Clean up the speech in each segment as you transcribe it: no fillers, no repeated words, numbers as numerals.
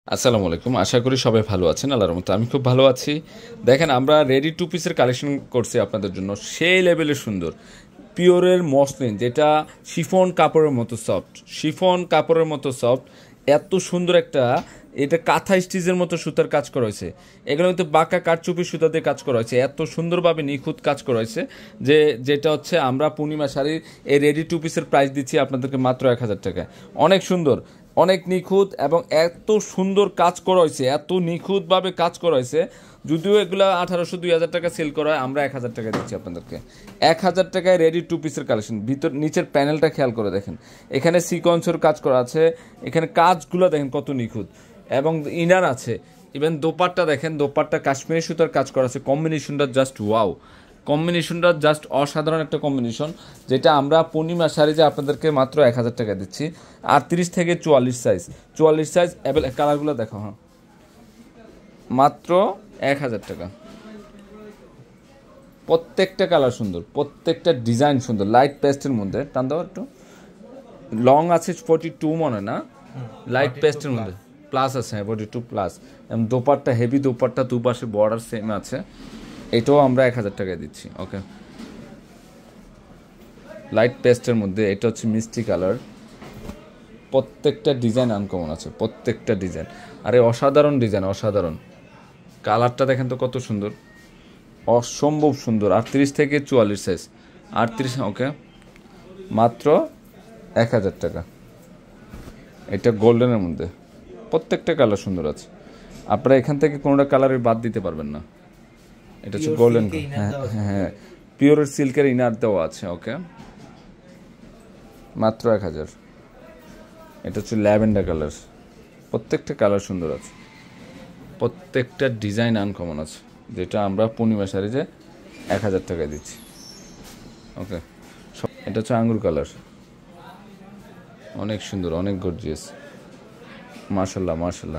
আসসালামু আলাইকুম। আশা করি সবাই ভালো আছেন। আল্লাহর রহমতে আমি খুব ভালো আছি। দেখেন আমরা রেডি টু পিসের কালেকশন করছি আপনাদের জন্য, সেই লেভেলের সুন্দর পিওরের মসলিন, যেটা শিফন কাপড়ের মতো সফট, শিফন কাপড়ের মতো সফট, এত সুন্দর একটা, এটা কাঁথা স্টিচের মতো সুতার কাজ করা হয়েছে। এগুলো কিন্তু বাঁকা কাঠচুপি সুতা দিয়ে কাজ করা হয়েছে, এত সুন্দরভাবে নিখুঁত কাজ করা হয়েছে যেটা হচ্ছে আমরা পূর্ণিমা শাড়ির এই রেডি টু পিসের প্রাইস দিচ্ছি আপনাদেরকে মাত্র 1000 টাকায়। অনেক সুন্দর, অনেক নিখুঁত এবং এত সুন্দর কাজ করা হয়েছে, এত নিখুঁতভাবে কাজ করা হয়েছে। যদিও এগুলো 1800-2000 টাকা সেল করা হয়, আমরা 1000 টাকা দিচ্ছি আপনাদেরকে। 1000 টাকায় রেডি টু পিসের কালেকশন। ভিতর নিচের প্যানেলটা খেয়াল করে দেখেন, এখানে সিকোয়েন্সের কাজ করা আছে, এখানে কাজগুলো দেখেন কত নিখুঁত, এবং ইনার আছে। ইভেন দোপাট্টা দেখেন, দোপাট্টা কাশ্মীরি সুতার কাজ করা আছে। কম্বিনেশনটা জাস্ট ওয়াও, কম্বিনেশনটা জাস্ট অসাধারণ একটা কম্বিনেশন, যেটা আমরা পূর্ণিমা শাড়িতে আপনাদেরকে মাত্র 1000 টাকা দিচ্ছি। 38 থেকে 44 সাইজ, 44 সাইজ কালারগুলো দেখো। হ্যাঁ, মাত্র 1000 টাকা। প্রত্যেকটা কালার সুন্দর, প্রত্যেকটা ডিজাইন সুন্দর, লাইট পেস্টের মধ্যে। টান দাও একটু, লং আছে 42 মনে না, লাইট পেস্টের মধ্যে প্লাস আছে, হ্যাঁ 42 প্লাস। এবং দোপাট্টা হেভি দোপাট্টা, দুপাশে বর্ডার সেম আছে। এটাও আমরা 1000 টাকায় দিচ্ছি। ওকে, লাইট পেস্টের মধ্যে, এটা হচ্ছে মিষ্টি কালার। প্রত্যেকটা ডিজাইন আনকমন আছে, প্রত্যেকটা ডিজাইন। আরে অসাধারণ ডিজাইন, অসাধারণ কালারটা দেখেন তো কত সুন্দর, অসম্ভব সুন্দর। 38 থেকে 44 সাইজ, 38। ওকে, মাত্র 1000 টাকা। এটা গোল্ডেনের মধ্যে, প্রত্যেকটা কালার সুন্দর আছে। আপনারা এখান থেকে কোনোটা কালারের বাদ দিতে পারবেন না। এটা হচ্ছে গোল্ডেন, হ্যাঁ হ্যাঁ, পিওর সিল্কের ইনার দেওয়া আছে। ওকে, মাত্র 1000। এটা হচ্ছে ল্যাভেন্ডার কালার, প্রত্যেকটা কালার সুন্দর আছে, প্রত্যেকটা ডিজাইন আনকমন আছে, যেটা আমরা পূর্ণিমা শাড়িতে 1000 টাকায় দিচ্ছি। ওকে, এটা হচ্ছে আঙ্গুর কালার, অনেক সুন্দর, অনেক গর্জিয়াস। মাশাল্লাহ মাশাল্লাহ,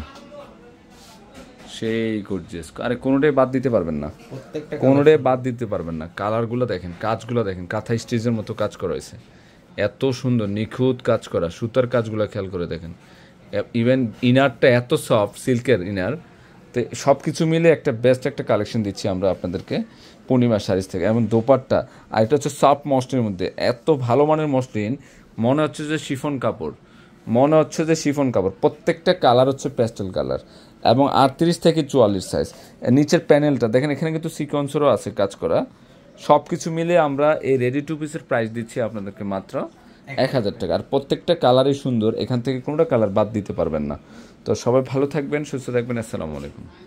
সেই গর্জিয়াস। আরে কোনোটাই বাদ দিতে পারবেন না, কোনোটাই বাদ দিতে পারবেন না। কালারগুলো দেখেন, কাজগুলো দেখেন, কাঁথা স্টিচের মতো কাজ করা হয়েছে, এত সুন্দর নিখুঁত কাজ করা। সুতার কাজগুলো খেয়াল করে দেখেন। ইভেন ইনারটা এত সফট, সিল্কের ইনার। তো সব কিছু মিলে একটা বেস্ট একটা কালেকশন দিচ্ছি আমরা আপনাদেরকে পূর্ণিমা শাড়িজ থেকে। এবং দোপাট্টা, আর এটা হচ্ছে সফট মসলিনের মধ্যে, এত ভালো মানের মসলিন, মনে হচ্ছে যে শিফন কাপড়, মনে হচ্ছে যে শিফন কাপড়। প্রত্যেকটা কালার হচ্ছে প্যাস্টেল কালার, এবং 38 থেকে 44 সাইজ। নিচের প্যানেলটা দেখেন, এখানে কিন্তু সিকোয়েন্সেরও আছে কাজ করা। সব কিছু মিলে আমরা এই রেডি টু পিসের প্রাইস দিচ্ছি আপনাদেরকে মাত্র 1000 টাকা। আর প্রত্যেকটা কালারই সুন্দর, এখান থেকে কোনোটা কালার বাদ দিতে পারবেন না। তো সবাই ভালো থাকবেন, সুস্থ থাকবেন। আসসালামু আলাইকুম।